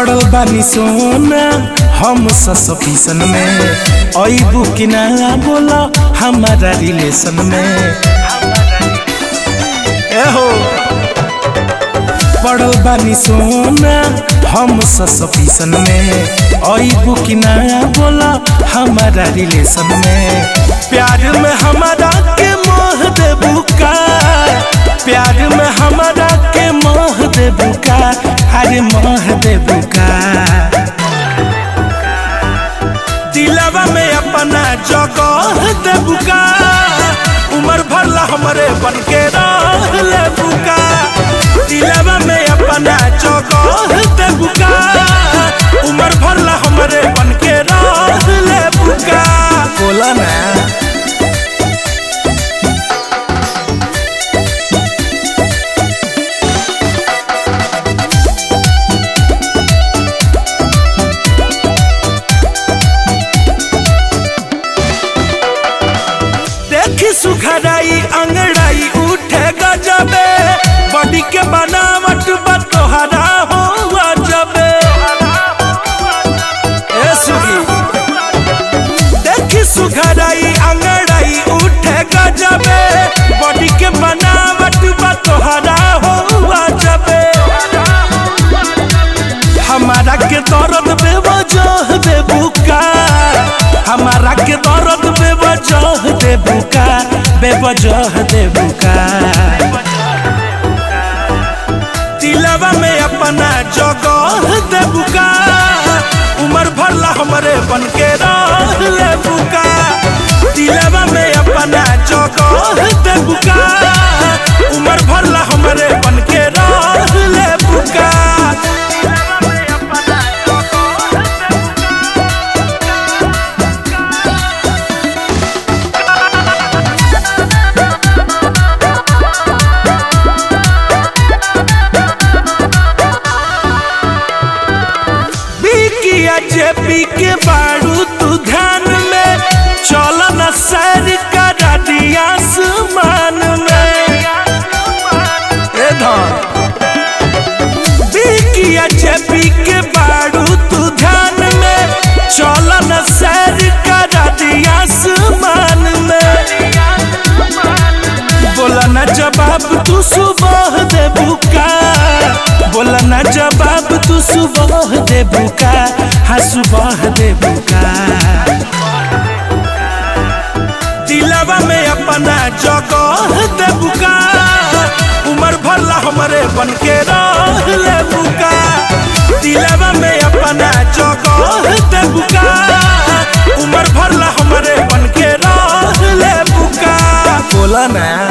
पड़ल बानी सोना हम ससपीसन में अइबू कि ना बोला हमारा रिलेशन में। एहो पड़ल बानी सोना हम ससपीसन में अइबू कि ना बोला हमारा रिलेशन में। प्यार में हमारा के मोह देबू का, प्यार में हमारा के मोह देबू का, अरे मोह देबू का। दिलवा में अपना जगह देबू का, उम्र भरला हमरे बन के रह लेबू का। दिलवा में अपना जगह देबू का, उम्र भरला हमरे बन के रह लेबू का। बोला ना सुखराई अंगड़ाई उठे गजबे, बॉडी के बनावट बतोहरा हो अजबे। ए सुगी देखी सुखराई अंगड़ाई उठे गजबे, बॉडी के बनावट बतोहरा हो अजबे। हमारा के दर्द बेवजह देबू का, हमारा के दर्द बेवजह देबू का, बेवजह देबू का। दिलवा में अपना जगह देबू का, उम्र भरला हमरे बन के रह लेबू का। दिलवा में अपना जगह देबू का, उम्र भरला हमरे बन के रह लेबू का। जेपी के बारू तू ध्यान में, चलो न सैर करा दिया आसमान में। ए बिकिया जेपी के बारू तू ध्यान में, चलो न सैर करा दिया आसमान में। बोला ना जवाब तू सुबह देबू का, बोला ना जवाब तू सुबह देबू का, हाँ सुबह देबू का। दिलवा में अपना जगह देबू का, उम्र भरला हमरे बन के रह लेबू का। दिलवा में अपना जगह देबू का, उम्र भरला हमरे बन के रह लेबू का। बोला ना।